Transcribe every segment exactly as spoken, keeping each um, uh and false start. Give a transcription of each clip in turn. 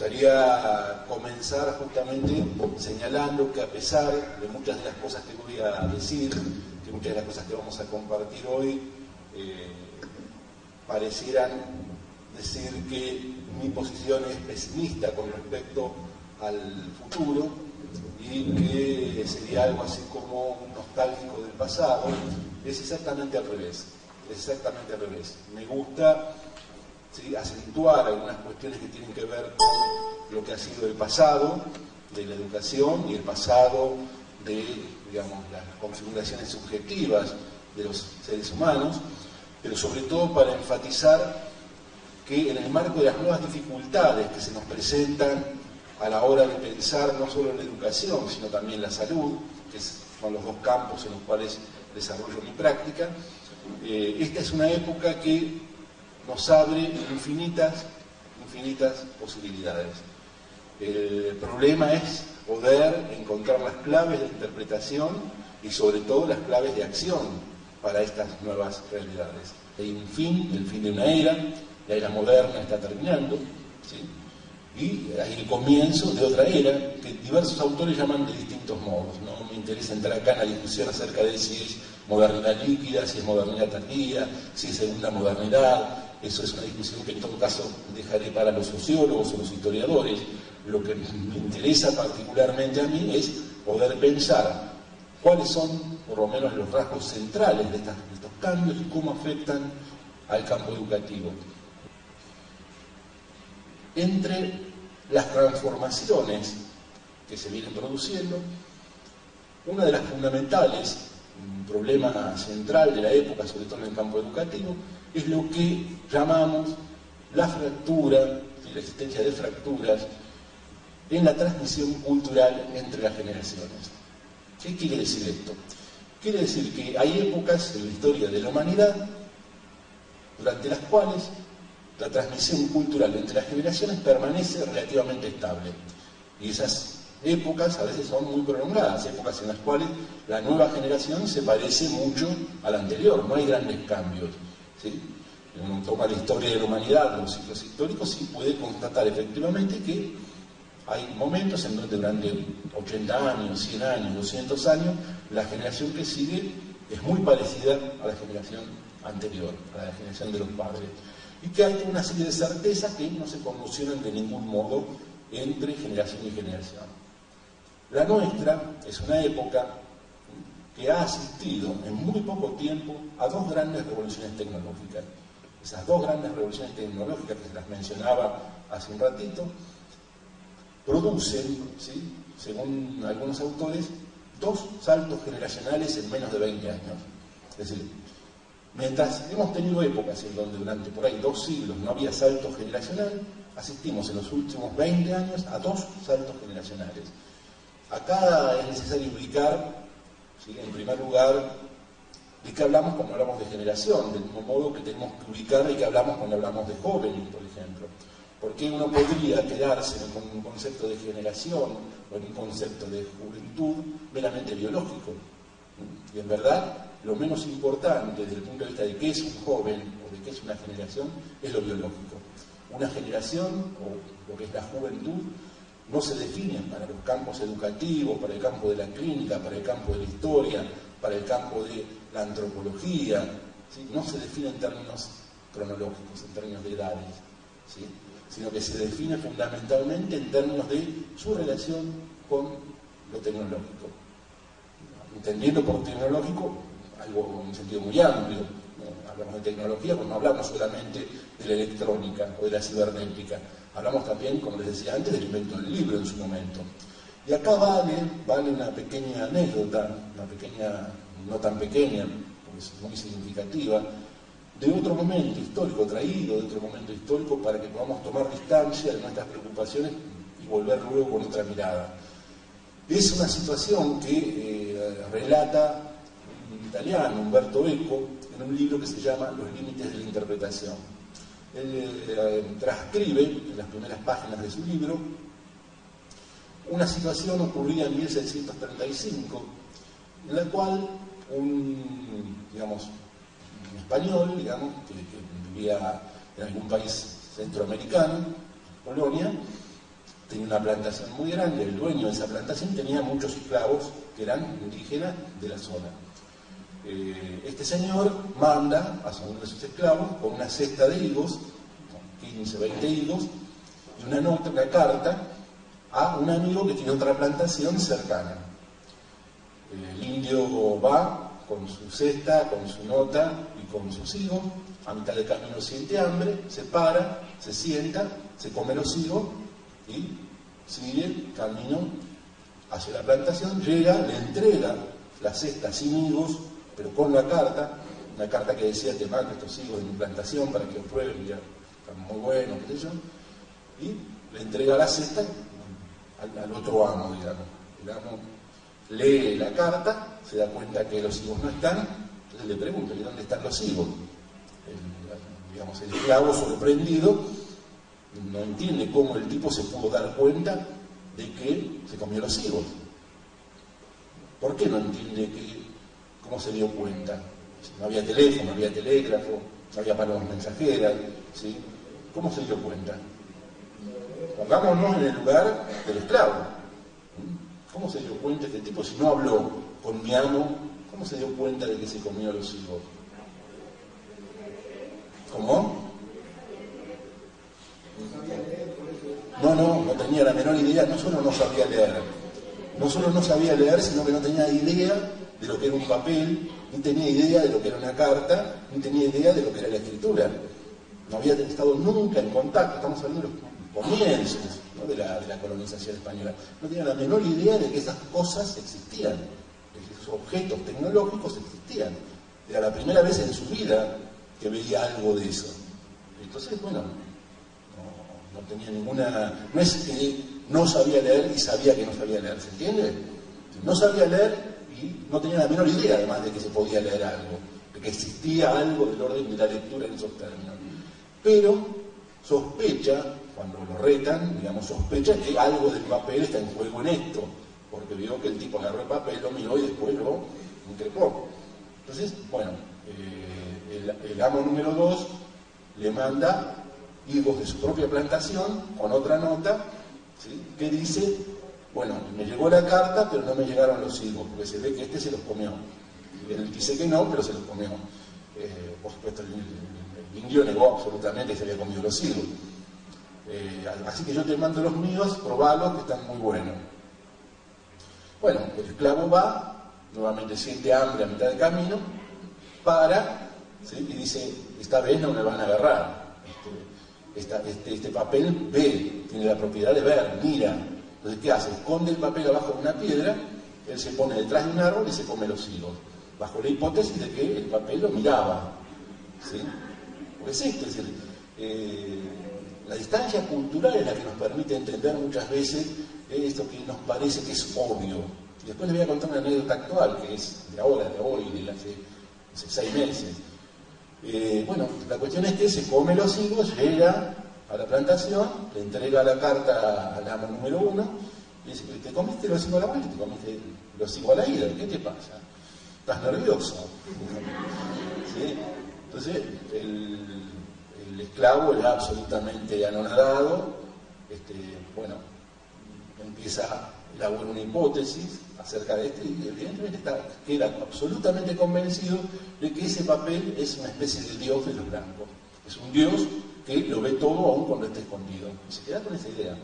gustaría comenzar justamente señalando que a pesar de muchas de las cosas que voy a decir, que muchas de las cosas que vamos a compartir hoy, eh, parecieran decir que mi posición es pesimista con respecto al futuro y que sería algo así como un nostálgico del pasado, es exactamente al revés, es exactamente al revés. Me gusta, ¿sí?, acentuar algunas cuestiones que tienen que ver con lo que ha sido el pasado de la educación y el pasado de, digamos, las configuraciones subjetivas de los seres humanos, pero sobre todo para enfatizar que en el marco de las nuevas dificultades que se nos presentan a la hora de pensar no solo en la educación, sino también la salud, que son los dos campos en los cuales desarrollo mi práctica, eh, esta es una época que nos abre infinitas, infinitas posibilidades. El problema es poder encontrar las claves de interpretación y sobre todo las claves de acción para estas nuevas realidades. Hay un fin, el fin de una era, la era moderna está terminando, ¿sí?, y hay el comienzo de otra era que diversos autores llaman de distintos modos. No me interesa entrar acá en la discusión acerca de si es modernidad líquida, si es modernidad tardía, si es segunda modernidad. Eso es una discusión que en todo caso dejaré para los sociólogos o los historiadores. Lo que me interesa particularmente a mí es poder pensar cuáles son, por lo menos, los rasgos centrales de, estas, de estos cambios y cómo afectan al campo educativo. Entre las transformaciones que se vienen produciendo, una de las fundamentales, un problema central de la época, sobre todo en el campo educativo, es lo que llamamos la fractura, la existencia de fracturas en la transmisión cultural entre las generaciones. ¿Qué quiere decir esto? Quiere decir que hay épocas en la historia de la humanidad durante las cuales la transmisión cultural entre las generaciones permanece relativamente estable. Y esas épocas a veces son muy prolongadas, épocas en las cuales la nueva generación se parece mucho a la anterior, no hay grandes cambios, ¿sí? Uno toma la historia de la humanidad, los ciclos históricos, y puede constatar efectivamente que hay momentos en donde durante ochenta años, cien años, doscientos años, la generación que sigue es muy parecida a la generación anterior, a la generación de los padres. Y que hay una serie de certezas que no se conmocionan de ningún modo entre generación y generación. La nuestra es una época que ha asistido en muy poco tiempo a dos grandes revoluciones tecnológicas. Esas dos grandes revoluciones tecnológicas que se las mencionaba hace un ratito, producen, ¿sí?, según algunos autores, dos saltos generacionales en menos de veinte años. Es decir, mientras hemos tenido épocas en donde durante por ahí dos siglos no había salto generacional, asistimos en los últimos veinte años a dos saltos generacionales. Acá es necesario ubicar, ¿sí?, en primer lugar, de qué hablamos cuando hablamos de generación, del mismo modo que tenemos que ubicar de qué hablamos cuando hablamos de jóvenes, por ejemplo. Porque uno podría quedarse con un concepto de generación o en un concepto de juventud meramente biológico. Y en verdad, lo menos importante desde el punto de vista de qué es un joven o de qué es una generación es lo biológico. Una generación, o lo que es la juventud, no se define para los campos educativos, para el campo de la clínica, para el campo de la historia, para el campo de la antropología, ¿sí? No se define en términos cronológicos, en términos de edades, ¿sí?, sino que se define fundamentalmente en términos de su relación con lo tecnológico. Entendiendo por tecnológico algo en un sentido muy amplio, ¿no? Hablamos de tecnología cuando hablamos solamente de la electrónica o de la cibernética. Hablamos también, como les decía antes, del invento del libro en su momento. Y acá vale, vale una pequeña anécdota, una pequeña, no tan pequeña, porque es muy significativa, de otro momento histórico, traído de otro momento histórico para que podamos tomar distancia de nuestras preocupaciones y volver luego con otra mirada. Es una situación que eh, relata un italiano, Umberto Eco, en un libro que se llama Los límites de la interpretación. Él eh, transcribe en las primeras páginas de su libro una situación ocurrida en mil seiscientos treinta y cinco, en la cual un, digamos, un español, digamos, que, que vivía en algún país centroamericano, Polonia, tenía una plantación muy grande, el dueño de esa plantación tenía muchos esclavos que eran indígenas de la zona. Eh, este señor manda a uno de sus esclavos con una cesta de higos, quince, veinte higos, y una nota, una carta, a un amigo que tiene otra plantación cercana. El indio va con su cesta, con su nota y con sus higos, a mitad de camino siente hambre, se para, se sienta, se come los higos y sigue camino hacia la plantación, llega, le entrega la cesta sin higos, pero con la carta, una carta que decía: te mando estos higos de mi plantación para que los prueben, ya están muy buenos, qué sé yo, y le entrega la cesta al, al otro amo, digamos. El amo lee la carta, se da cuenta que los higos no están, entonces le pregunta: ¿y dónde están los higos? El, digamos, el esclavo, sorprendido, no entiende cómo el tipo se pudo dar cuenta de que se comió los higos. ¿Por qué no entiende que, cómo se dio cuenta? No había teléfono, no había telégrafo, no había palomas mensajeras, ¿sí? ¿Cómo se dio cuenta? Pongámonos en el lugar del esclavo. ¿Cómo se dio cuenta este tipo, si no habló con mi amo, cómo se dio cuenta de que se comió los higos? ¿Cómo? No, no, no tenía la menor idea, no solo no sabía leer, no solo no sabía leer, sino que no tenía idea de lo que era un papel, ni tenía idea de lo que era una carta, ni tenía idea de lo que era la escritura. No había estado nunca en contacto, estamos hablando de los comienzos, ¿no? de, la, de la colonización española. No tenía la menor idea de que esas cosas existían, de que esos objetos tecnológicos existían. Era la primera vez en su vida que veía algo de eso. Entonces, bueno, no, no tenía ninguna... No es que no sabía leer y sabía que no sabía leer, ¿se entiende? No sabía leer y no tenía la menor idea, además, de que se podía leer algo, de que existía algo del orden de la lectura en esos términos. Pero sospecha, cuando lo retan, digamos, sospecha que algo del papel está en juego en esto, porque vio que el tipo agarró el papel, lo miró y después lo increpó. Entonces, bueno, eh, el, el amo número dos le manda higos de su propia plantación con otra nota, ¿sí? que dice: bueno, me llegó la carta, pero no me llegaron los higos, porque se ve que este se los comió. Y él dice que no, pero se los comió. Eh, por supuesto, el, el, el indio negó absolutamente que se había comido los higos. Eh, así que yo te mando los míos, probalos, que están muy buenos. Bueno, el esclavo va, nuevamente siente hambre a mitad de camino, para, ¿sí? y dice: esta vez no me van a agarrar. Este, esta, este, este papel ve, tiene la propiedad de ver, mira. Entonces, ¿qué hace? Esconde el papel abajo de una piedra, él se pone detrás de un árbol y se come los higos, bajo la hipótesis de que el papel lo miraba. ¿Sí? Porque es esto, es decir, eh, la distancia cultural es la que nos permite entender muchas veces esto que nos parece que es obvio. Y después les voy a contar una anécdota actual, que es de ahora, de hoy, de hace, hace seis meses. Eh, bueno, la cuestión es que se come los higos, llega a la plantación, le entrega la carta al amo número uno, y dice: ¿te comiste los higos a la vuelta? ¿Te comiste los higos a la ida? ¿Qué te pasa? ¿Estás nervioso? ¿Sí? Entonces, el, el esclavo era absolutamente anonadado, este, bueno, empieza a elaborar una hipótesis acerca de este, y evidentemente está, queda absolutamente convencido de que ese papel es una especie de dios de los blancos. Es un dios que lo ve todo aún cuando está escondido. Y se queda con esa idea.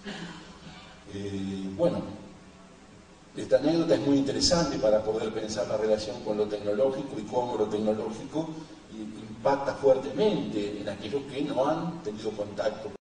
Eh, bueno, esta anécdota es muy interesante para poder pensar la relación con lo tecnológico y cómo lo tecnológico impacta fuertemente en aquellos que no han tenido contacto